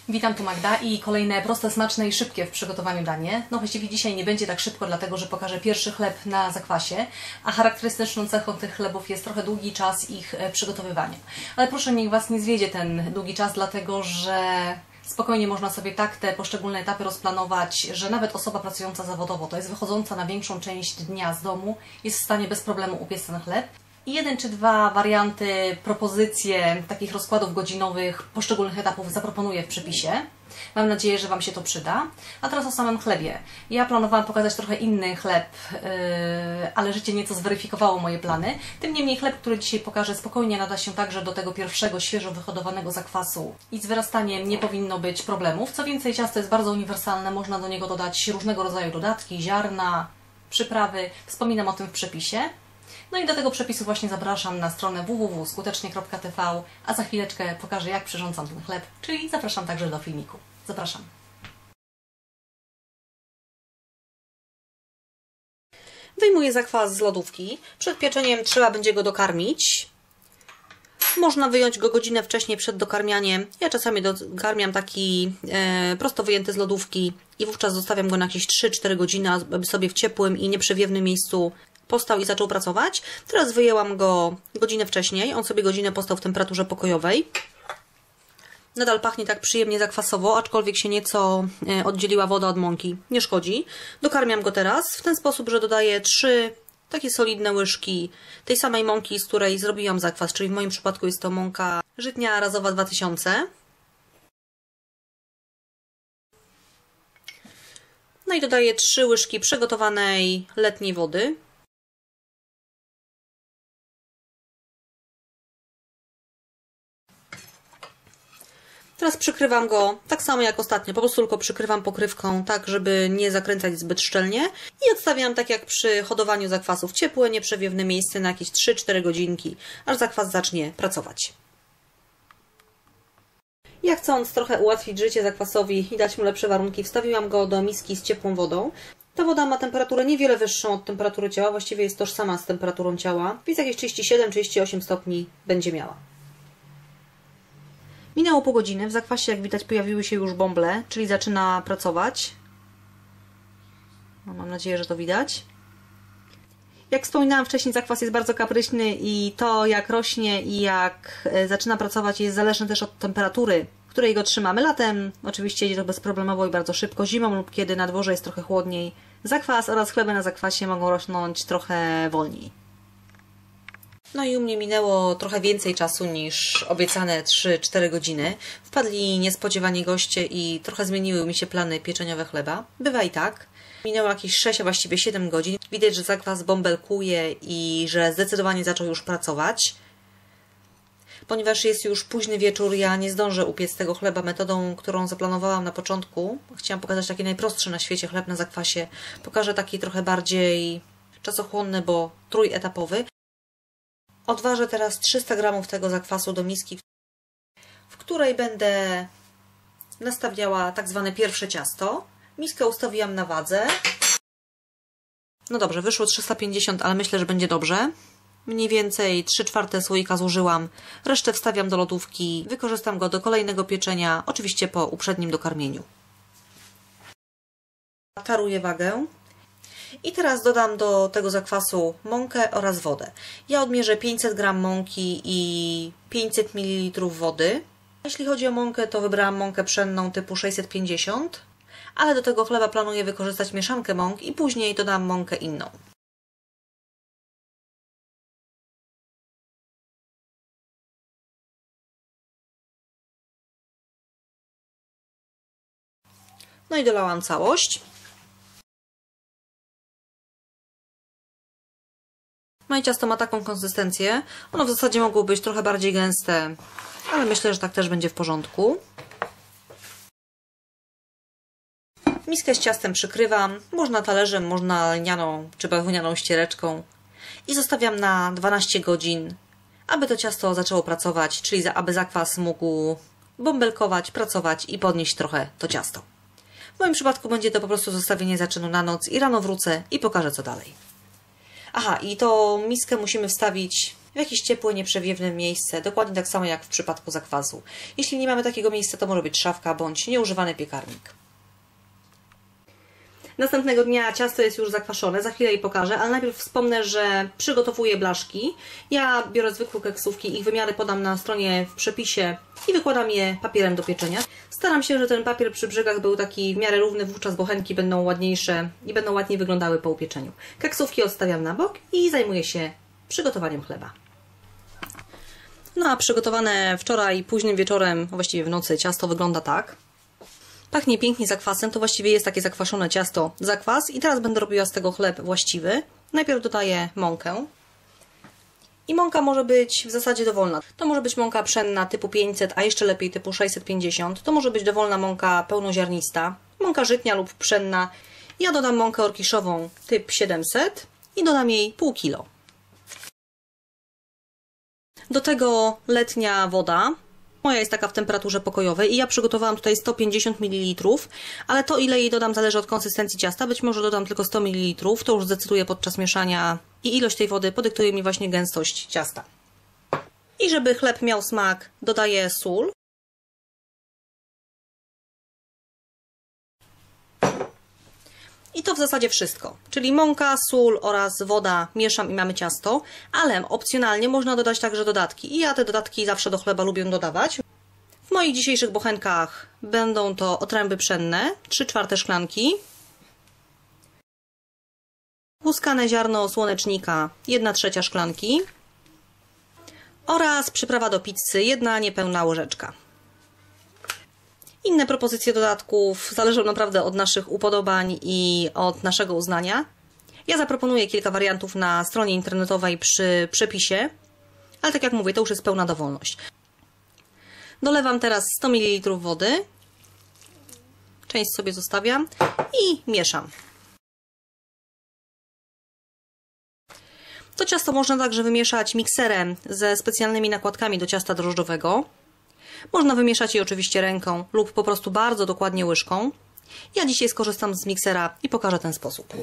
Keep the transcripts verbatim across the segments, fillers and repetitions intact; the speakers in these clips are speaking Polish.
Witam, tu Magda i kolejne proste, smaczne i szybkie w przygotowaniu danie. No właściwie dzisiaj nie będzie tak szybko, dlatego że pokażę pierwszy chleb na zakwasie, a charakterystyczną cechą tych chlebów jest trochę długi czas ich przygotowywania. Ale proszę, niech Was nie zwiedzie ten długi czas, dlatego że spokojnie można sobie tak te poszczególne etapy rozplanować, że nawet osoba pracująca zawodowo, to jest wychodząca na większą część dnia z domu, jest w stanie bez problemu upiec ten chleb. I jeden czy dwa warianty, propozycje takich rozkładów godzinowych poszczególnych etapów zaproponuję w przepisie. Mam nadzieję, że Wam się to przyda. A teraz o samym chlebie. Ja planowałam pokazać trochę inny chleb, yy, ale życie nieco zweryfikowało moje plany. Tym niemniej chleb, który dzisiaj pokażę, spokojnie nada się także do tego pierwszego, świeżo wyhodowanego zakwasu. I z wyrastaniem nie powinno być problemów. Co więcej, ciasto jest bardzo uniwersalne. Można do niego dodać różnego rodzaju dodatki, ziarna, przyprawy. Wspominam o tym w przepisie. No i do tego przepisu właśnie zapraszam na stronę w w w kropka skutecznie kropka t v, a za chwileczkę pokażę, jak przyrządzam ten chleb, czyli zapraszam także do filmiku. Zapraszam. Wyjmuję zakwas z lodówki. Przed pieczeniem trzeba będzie go dokarmić. Można wyjąć go godzinę wcześniej przed dokarmianiem. Ja czasami dokarmiam taki e, prosto wyjęty z lodówki i wówczas zostawiam go na jakieś trzy cztery godziny, aby sobie w ciepłym i nieprzewiewnym miejscu postał i zaczął pracować. Teraz wyjęłam go godzinę wcześniej. On sobie godzinę postał w temperaturze pokojowej. Nadal pachnie tak przyjemnie zakwasowo, aczkolwiek się nieco oddzieliła woda od mąki. Nie szkodzi. Dokarmiam go teraz w ten sposób, że dodaję trzy takie solidne łyżki tej samej mąki, z której zrobiłam zakwas, czyli w moim przypadku jest to mąka żytnia razowa dwa tysiące. No i dodaję trzy łyżki przygotowanej letniej wody. Teraz przykrywam go tak samo jak ostatnio, po prostu tylko przykrywam pokrywką, tak żeby nie zakręcać zbyt szczelnie i odstawiam tak jak przy hodowaniu zakwasów, ciepłe, nieprzewiewne miejsce na jakieś trzy cztery godzinki, aż zakwas zacznie pracować. Ja chcąc trochę ułatwić życie zakwasowi i dać mu lepsze warunki, wstawiłam go do miski z ciepłą wodą. Ta woda ma temperaturę niewiele wyższą od temperatury ciała, właściwie jest tożsama z temperaturą ciała, więc jakieś trzydzieści siedem trzydzieści osiem stopni będzie miała. Minęło pół godziny, w zakwasie jak widać pojawiły się już bąble, czyli zaczyna pracować. No, mam nadzieję, że to widać. Jak wspominałam wcześniej, zakwas jest bardzo kapryśny i to jak rośnie i jak zaczyna pracować jest zależne też od temperatury, w której go trzymamy. Latem oczywiście idzie to bezproblemowo i bardzo szybko, zimą lub kiedy na dworze jest trochę chłodniej. Zakwas oraz chleby na zakwasie mogą rosnąć trochę wolniej. No i u mnie minęło trochę więcej czasu niż obiecane trzy cztery godziny. Wpadli niespodziewanie goście i trochę zmieniły mi się plany pieczeniowe chleba. Bywa i tak. Minęło jakieś sześć, a właściwie siedem godzin. Widać, że zakwas bąbelkuje i że zdecydowanie zaczął już pracować. Ponieważ jest już późny wieczór, ja nie zdążę upiec tego chleba metodą, którą zaplanowałam na początku. Chciałam pokazać taki najprostszy na świecie chleb na zakwasie. Pokażę taki trochę bardziej czasochłonny, bo trójetapowy. Odważę teraz trzysta gramów tego zakwasu do miski, w której będę nastawiała tak zwane pierwsze ciasto. Miskę ustawiłam na wadze. No dobrze, wyszło trzysta pięćdziesiąt, ale myślę, że będzie dobrze. Mniej więcej trzy czwarte słoika zużyłam. Resztę wstawiam do lodówki. Wykorzystam go do kolejnego pieczenia, oczywiście po uprzednim dokarmieniu. Taruję wagę. I teraz dodam do tego zakwasu mąkę oraz wodę. Ja odmierzę pięćset gramów mąki i pięćset mililitrów wody. Jeśli chodzi o mąkę, to wybrałam mąkę pszenną typu sześćset pięćdziesiąt, ale do tego chleba planuję wykorzystać mieszankę mąk i później dodam mąkę inną. No i dolałam całość. Moje ciasto ma taką konsystencję. Ono w zasadzie mogło być trochę bardziej gęste, ale myślę, że tak też będzie w porządku. Miskę z ciastem przykrywam. Można talerzem, można lnianą czy bawełnianą ściereczką. I zostawiam na dwanaście godzin, aby to ciasto zaczęło pracować, czyli aby zakwas mógł bąbelkować, pracować i podnieść trochę to ciasto. W moim przypadku będzie to po prostu zostawienie zaczynu na noc i rano wrócę i pokażę co dalej. Aha, i tą miskę musimy wstawić w jakieś ciepłe, nieprzewiewne miejsce, dokładnie tak samo jak w przypadku zakwasu. Jeśli nie mamy takiego miejsca, to może być szafka bądź nieużywany piekarnik. Następnego dnia ciasto jest już zakwaszone, za chwilę jej pokażę, ale najpierw wspomnę, że przygotowuję blaszki. Ja biorę zwykłe keksówki, ich wymiary podam na stronie w przepisie i wykładam je papierem do pieczenia. Staram się, że ten papier przy brzegach był taki w miarę równy, wówczas bochenki będą ładniejsze i będą ładniej wyglądały po upieczeniu. Keksówki odstawiam na bok i zajmuję się przygotowaniem chleba. No a przygotowane wczoraj późnym wieczorem, właściwie w nocy, ciasto wygląda tak. Pachnie pięknie zakwasem, to właściwie jest takie zakwaszone ciasto, zakwas i teraz będę robiła z tego chleb właściwy. Najpierw dodaję mąkę i mąka może być w zasadzie dowolna. To może być mąka pszenna typu pięćset, a jeszcze lepiej typu sześćset pięćdziesiąt. To może być dowolna mąka pełnoziarnista, mąka żytnia lub pszenna. Ja dodam mąkę orkiszową typ siedemset i dodam jej pół kilo. Do tego letnia woda. Moja jest taka w temperaturze pokojowej i ja przygotowałam tutaj sto pięćdziesiąt mililitrów, ale to ile jej dodam zależy od konsystencji ciasta. Być może dodam tylko sto mililitrów, to już zdecyduję podczas mieszania i ilość tej wody podyktuje mi właśnie gęstość ciasta. I żeby chleb miał smak, dodaję sól. I to w zasadzie wszystko, czyli mąka, sól oraz woda mieszam i mamy ciasto, ale opcjonalnie można dodać także dodatki i ja te dodatki zawsze do chleba lubię dodawać. W moich dzisiejszych bochenkach będą to otręby pszenne, trzy czwarte szklanki, łuskane ziarno słonecznika, jedna trzecia szklanki oraz przyprawa do pizzy, jedna niepełna łyżeczka. Inne propozycje dodatków zależą naprawdę od naszych upodobań i od naszego uznania. Ja zaproponuję kilka wariantów na stronie internetowej przy przepisie, ale tak jak mówię, to już jest pełna dowolność. Dolewam teraz sto mililitrów wody, część sobie zostawiam i mieszam. To ciasto można także wymieszać mikserem ze specjalnymi nakładkami do ciasta drożdżowego. Można wymieszać je oczywiście ręką lub po prostu bardzo dokładnie łyżką. Ja dzisiaj skorzystam z miksera i pokażę ten sposób.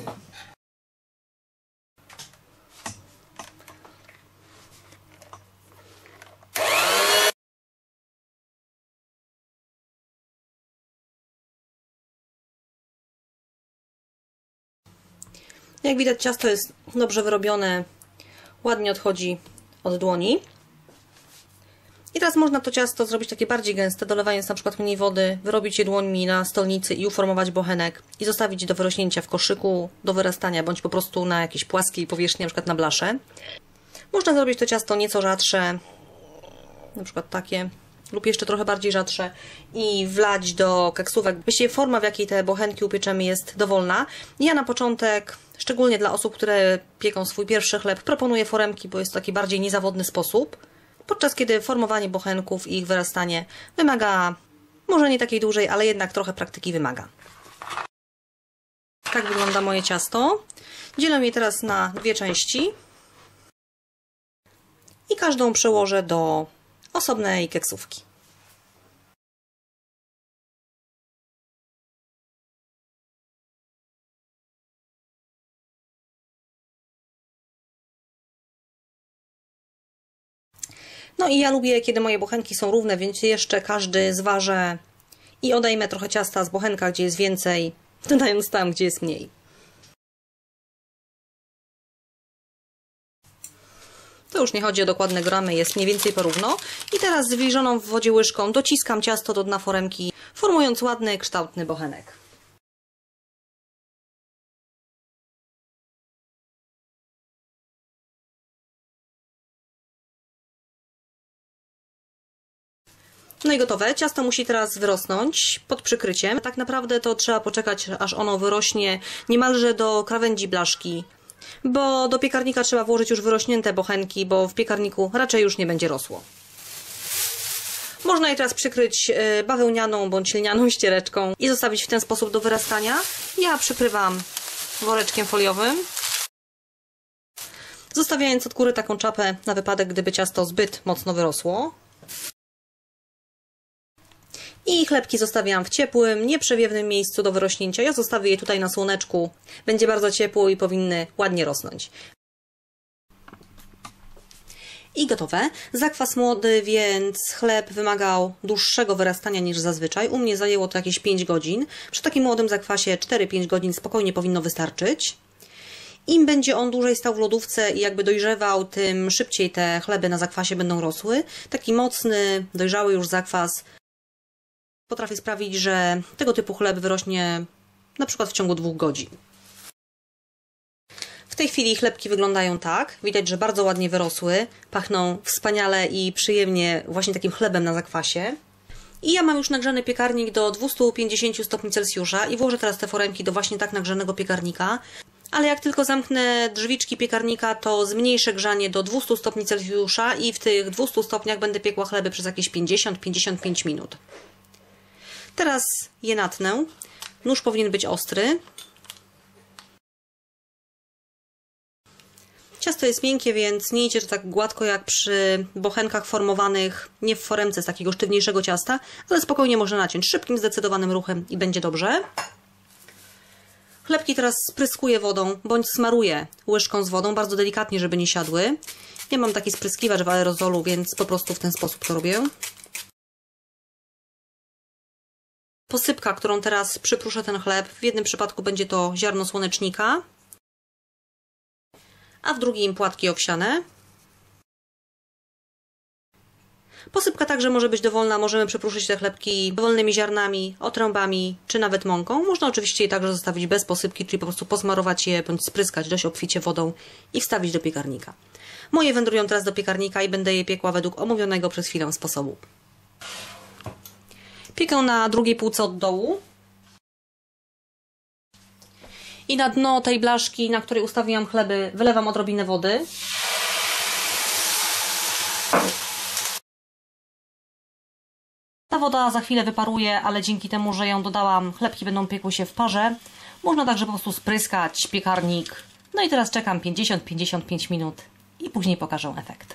Jak widać, ciasto jest dobrze wyrobione, ładnie odchodzi od dłoni. I teraz można to ciasto zrobić takie bardziej gęste, dolewając na przykład mniej wody, wyrobić je dłońmi na stolnicy i uformować bochenek i zostawić do wyrośnięcia w koszyku, do wyrastania, bądź po prostu na jakiejś płaskiej powierzchni, na przykład na blasze. Można zrobić to ciasto nieco rzadsze, na przykład takie, lub jeszcze trochę bardziej rzadsze i wlać do keksówek. Właściwie forma, w jakiej te bochenki upieczemy, jest dowolna. Ja na początek, szczególnie dla osób, które pieką swój pierwszy chleb, proponuję foremki, bo jest to taki bardziej niezawodny sposób. Podczas kiedy formowanie bochenków i ich wyrastanie wymaga, może nie takiej dłużej, ale jednak trochę praktyki wymaga. Tak wygląda moje ciasto. Dzielę je teraz na dwie części i każdą przełożę do osobnej keksówki. No i ja lubię, kiedy moje bochenki są równe, więc jeszcze każdy zważę i odejmę trochę ciasta z bochenka, gdzie jest więcej, dodając tam, gdzie jest mniej. To już nie chodzi o dokładne gramy, jest mniej więcej porówno. I teraz zwilżoną w wodzie łyżką dociskam ciasto do dna foremki, formując ładny, kształtny bochenek. No i gotowe. Ciasto musi teraz wyrosnąć pod przykryciem. Tak naprawdę to trzeba poczekać, aż ono wyrośnie niemalże do krawędzi blaszki, bo do piekarnika trzeba włożyć już wyrośnięte bochenki, bo w piekarniku raczej już nie będzie rosło. Można je teraz przykryć bawełnianą bądź lnianą ściereczką i zostawić w ten sposób do wyrastania. Ja przykrywam woreczkiem foliowym, zostawiając od góry taką czapę na wypadek, gdyby ciasto zbyt mocno wyrosło. I chlebki zostawiam w ciepłym, nieprzewiewnym miejscu do wyrośnięcia. Ja zostawię je tutaj na słoneczku. Będzie bardzo ciepło i powinny ładnie rosnąć. I gotowe. Zakwas młody, więc chleb wymagał dłuższego wyrastania niż zazwyczaj. U mnie zajęło to jakieś pięć godzin. Przy takim młodym zakwasie cztery pięć godzin spokojnie powinno wystarczyć. Im będzie on dłużej stał w lodówce i jakby dojrzewał, tym szybciej te chleby na zakwasie będą rosły. Taki mocny, dojrzały już zakwas potrafi sprawić, że tego typu chleb wyrośnie na przykład w ciągu dwóch godzin. W tej chwili chlebki wyglądają tak. Widać, że bardzo ładnie wyrosły. Pachną wspaniale i przyjemnie właśnie takim chlebem na zakwasie. I ja mam już nagrzany piekarnik do dwustu pięćdziesięciu stopni Celsjusza i włożę teraz te foremki do właśnie tak nagrzanego piekarnika. Ale jak tylko zamknę drzwiczki piekarnika, to zmniejszę grzanie do dwustu stopni Celsjusza i w tych dwustu stopniach będę piekła chleby przez jakieś pięćdziesiąt do pięćdziesięciu pięciu minut. Teraz je natnę. Nóż powinien być ostry. Ciasto jest miękkie, więc nie idzie to tak gładko jak przy bochenkach formowanych nie w foremce z takiego sztywniejszego ciasta, ale spokojnie można naciąć szybkim, zdecydowanym ruchem i będzie dobrze. Chlebki teraz spryskuję wodą, bądź smaruję łyżką z wodą, bardzo delikatnie, żeby nie siadły. Ja mam taki spryskiwacz w aerozolu, więc po prostu w ten sposób to robię. Posypka, którą teraz przypruszę ten chleb, w jednym przypadku będzie to ziarno słonecznika, a w drugim płatki owsiane. Posypka także może być dowolna, możemy przypruszyć te chlebki dowolnymi ziarnami, otrębami, czy nawet mąką. Można oczywiście je także zostawić bez posypki, czyli po prostu posmarować je, bądź spryskać dość obficie wodą i wstawić do piekarnika. Moje wędrują teraz do piekarnika i będę je piekła według omówionego przez chwilę sposobu. Piekę na drugiej półce od dołu. I na dno tej blaszki, na której ustawiłam chleby, wylewam odrobinę wody. Ta woda za chwilę wyparuje, ale dzięki temu, że ją dodałam, chlebki będą piekły się w parze. Można także po prostu spryskać piekarnik. No i teraz czekam pięćdziesiąt do pięćdziesięciu pięciu minut i później pokażę efekt.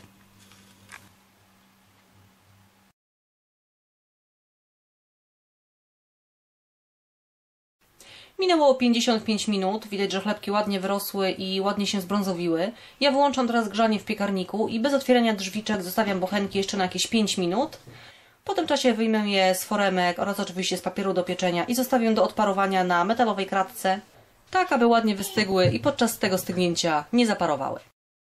Minęło pięćdziesiąt pięć minut, widać, że chlebki ładnie wyrosły i ładnie się zbrązowiły. Ja wyłączam teraz grzanie w piekarniku i bez otwierania drzwiczek zostawiam bochenki jeszcze na jakieś pięć minut. Po tym czasie wyjmę je z foremek oraz oczywiście z papieru do pieczenia i zostawię do odparowania na metalowej kratce, tak aby ładnie wystygły i podczas tego stygnięcia nie zaparowały.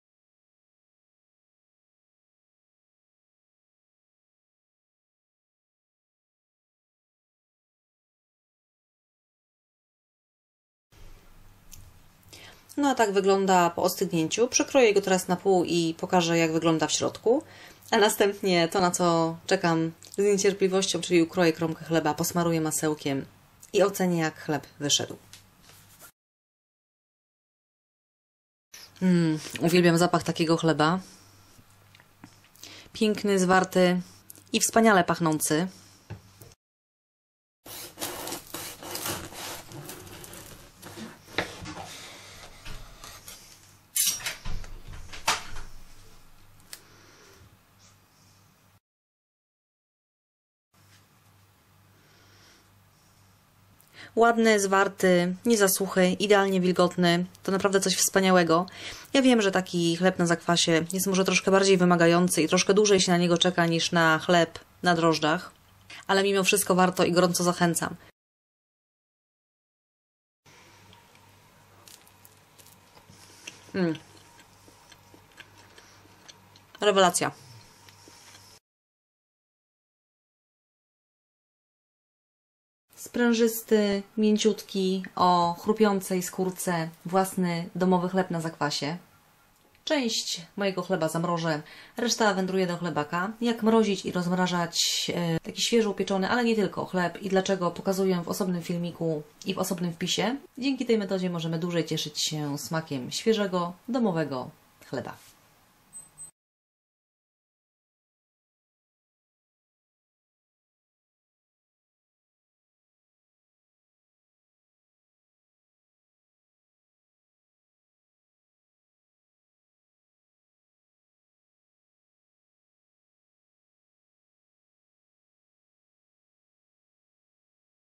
No a tak wygląda po ostygnięciu. Przekroję go teraz na pół i pokażę, jak wygląda w środku. A następnie to, na co czekam z niecierpliwością, czyli ukroję kromkę chleba, posmaruję masełkiem i ocenię, jak chleb wyszedł. Mm, uwielbiam zapach takiego chleba. Piękny, zwarty i wspaniale pachnący. Ładny, zwarty, nie za suchy, idealnie wilgotny. To naprawdę coś wspaniałego. Ja wiem, że taki chleb na zakwasie jest może troszkę bardziej wymagający i troszkę dłużej się na niego czeka niż na chleb na drożdżach, ale mimo wszystko warto i gorąco zachęcam. Mm. Rewelacja. Sprężysty, mięciutki, o chrupiącej skórce, własny domowy chleb na zakwasie. Część mojego chleba zamrożę, reszta wędruje do chlebaka. Jak mrozić i rozmrażać e, taki świeżo upieczony, ale nie tylko chleb i dlaczego pokazuję w osobnym filmiku i w osobnym wpisie. Dzięki tej metodzie możemy dłużej cieszyć się smakiem świeżego, domowego chleba.